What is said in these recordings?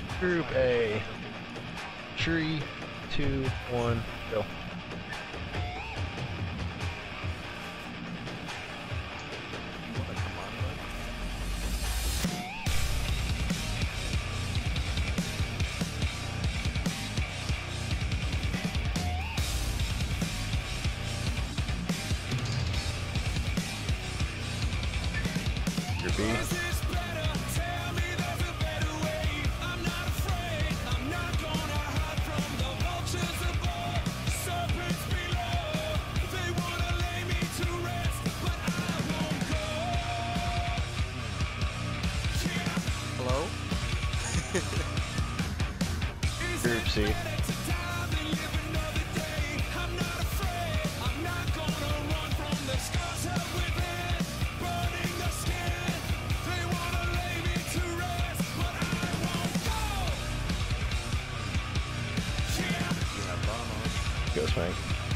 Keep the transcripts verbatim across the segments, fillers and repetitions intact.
Group A. Three, two, one, go. Group B. Group C. Go Swank.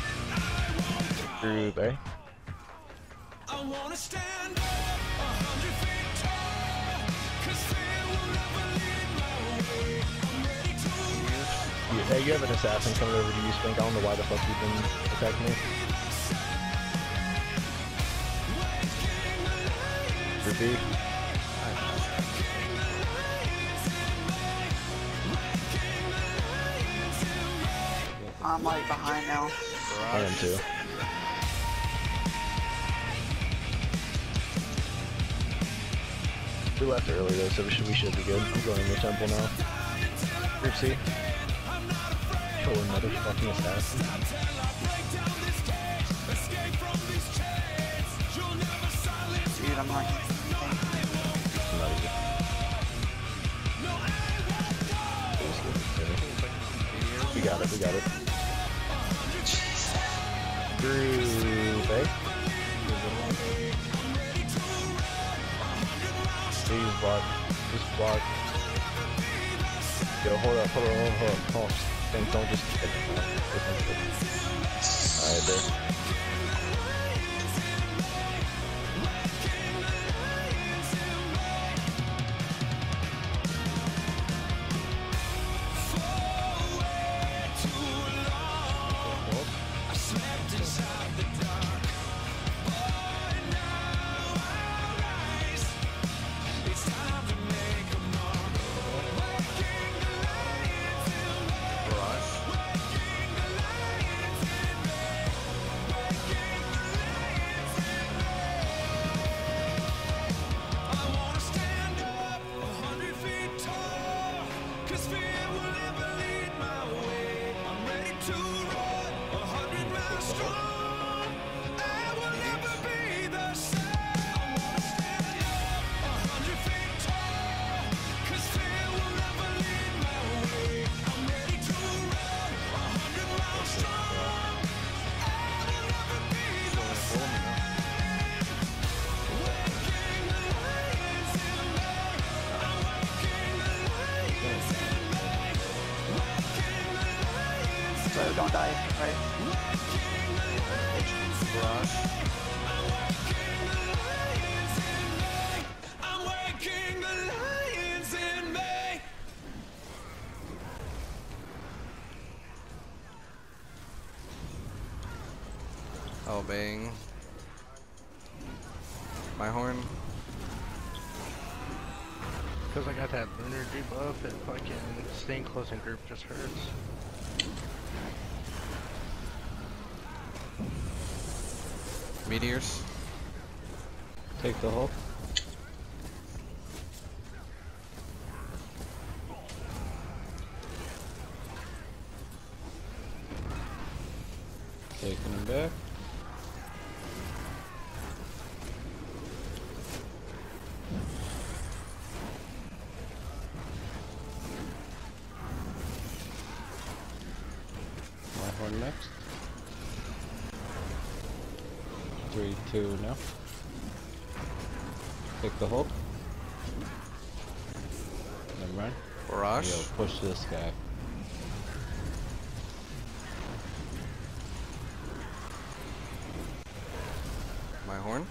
Group A. I wanna stand up a hundred feet tall, 'cause fear will never lead my way. I'm ready to run. Hey, you have an assassin coming over to you, Spank. I don't know why the fuck you've been attacking me. Group B. I'm like behind now. I am too. We left early though, so we should we should be good. I'm going in the temple now. Group C. Oh, another fucking assassin. Dude, I'm like. Not easy. We got it, we got it. Group A. Please block. Just block. Yo, hold up, hold up, hold up, hold up. Hold up. Don't, don't just hit it. Alright, there. So don't die, right? Rush. Oh, bang. My horn. Because I got that lunar debuff and fucking staying close in group just hurts. Meteors. Take the Hulk. Taking him back. My horn next. Three, two, now. Take the Hulk. Never mind. Barrage. Yo, push this guy. My horn.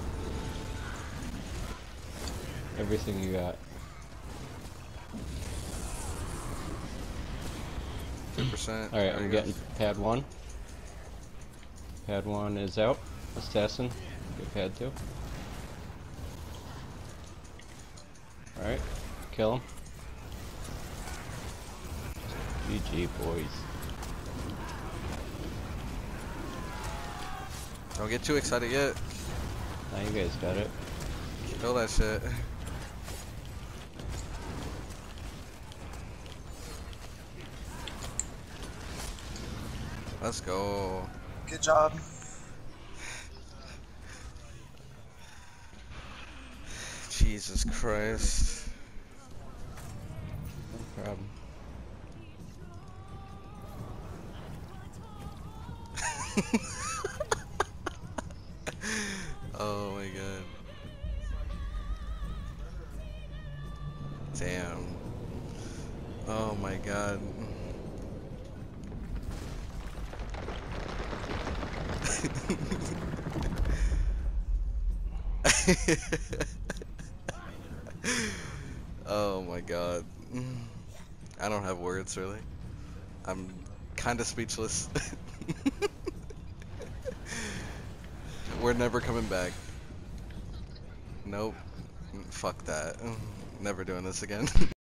Everything you got. percent. Alright, I'm getting pad one. Pad one is out. Assassin. Get pad two. Alright, kill him. G G, boys. Don't get too excited yet. Now you guys got it. Kill that shit. Let's go. Good job. Jesus Christ. No problem. Oh my god. Damn. Oh my god. Oh my god. I don't have words really. I'm kinda speechless. We're never coming back. Nope. Fuck that. Never doing this again.